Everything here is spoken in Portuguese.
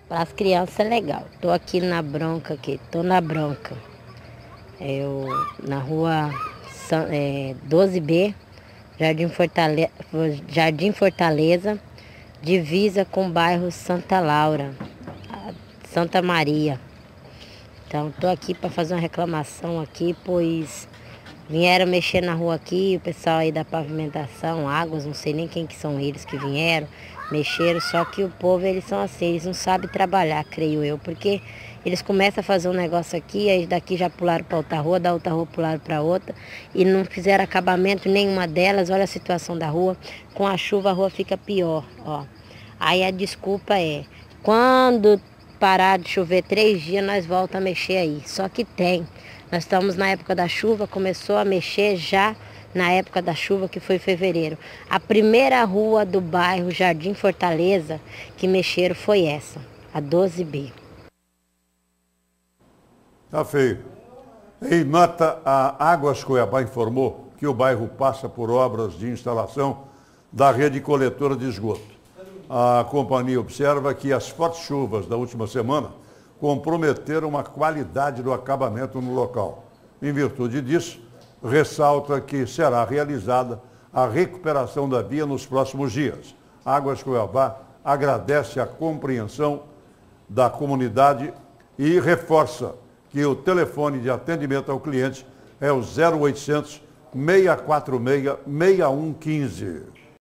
Para as crianças é legal. Tô aqui na bronca aqui, tô na bronca. Na rua 12B, Jardim Fortaleza, divisa com o bairro Santa Laura, Santa Maria. Então tô aqui para fazer uma reclamação aqui, pois vieram mexer na rua aqui, o pessoal aí da pavimentação, Águas, não sei nem quem que são eles que vieram, mexeram, só que o povo, eles são assim, eles não sabem trabalhar, creio eu, porque eles começam a fazer um negócio aqui, aí daqui já pularam para outra rua, da outra rua pularam para outra, e não fizeram acabamento em nenhuma delas. Olha a situação da rua, com a chuva a rua fica pior, ó. Aí a desculpa é, quando parar de chover 3 dias, nós voltamos a mexer aí. Só que tem. Nós estamos na época da chuva, começou a mexer já na época da chuva, que foi fevereiro. A primeira rua do bairro Jardim Fortaleza que mexeram foi essa, a 12B. Tá feio. Em nota, a Águas Cuiabá informou que o bairro passa por obras de instalação da rede coletora de esgoto. A companhia observa que as fortes chuvas da última semana comprometeram a qualidade do acabamento no local. Em virtude disso, ressalta que será realizada a recuperação da via nos próximos dias. Águas Cuiabá agradece a compreensão da comunidade e reforça que o telefone de atendimento ao cliente é o 0800 646 6115.